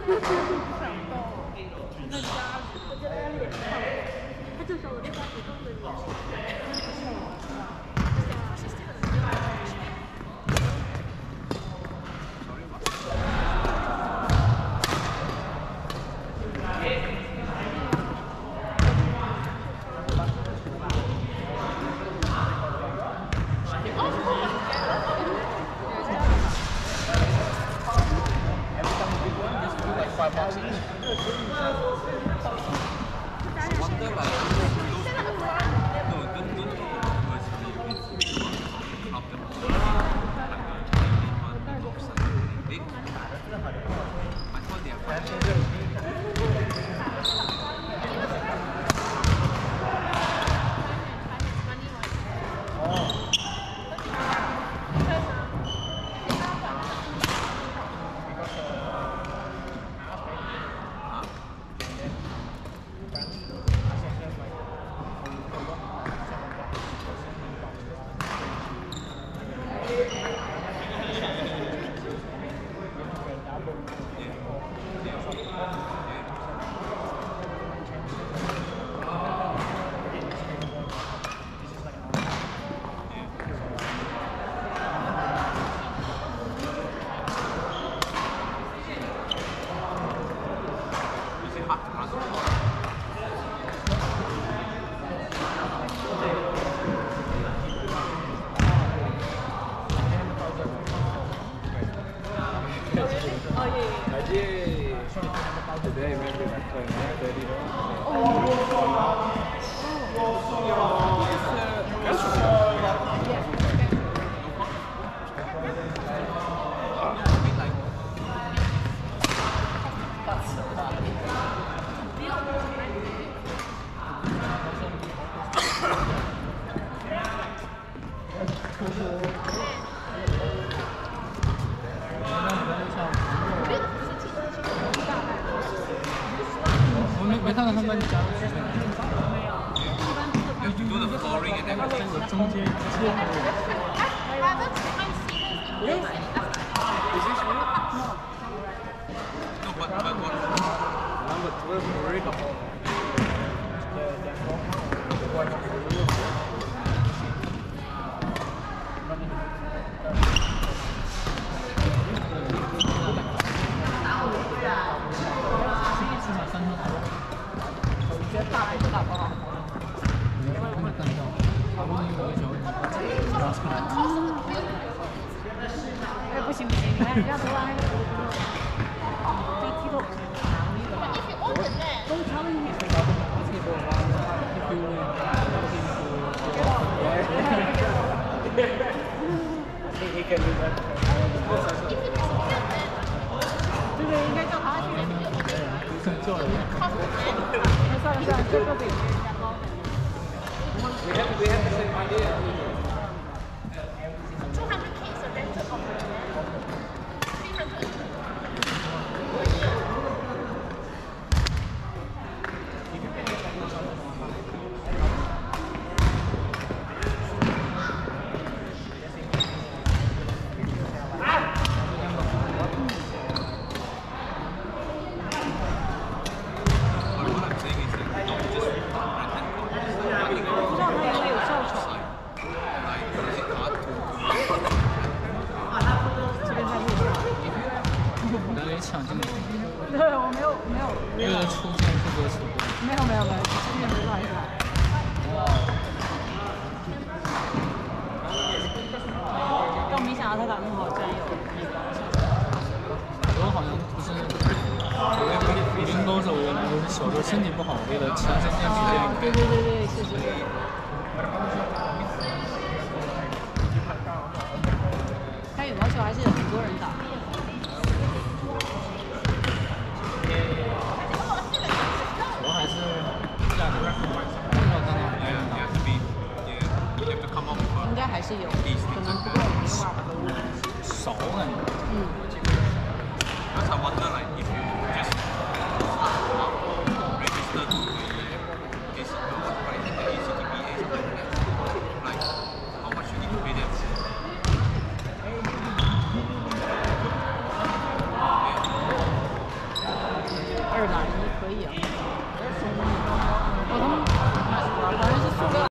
在家里，我觉得压力也大。他这时候连发主动的没看到他们加入学生。 有的 flooring and everything。 中间接口。Is this real? No, but what? Number 12 Marina. 不行不行，你看人家都拉黑了，这个踢头。Don't tell me. He can do that. 对对，应该叫他去。 叫人。 算了算了，这个比人家高。 We have the same idea. 抢进去。 对，我没有。 为了出现这个球。 没有，今天没乱下。但我没想到他打那么好，居然有。 很多好像不是，运动手原来都是小时候身体不好，为了强身健体这样。 对，是。看羽毛球还是有很多人打。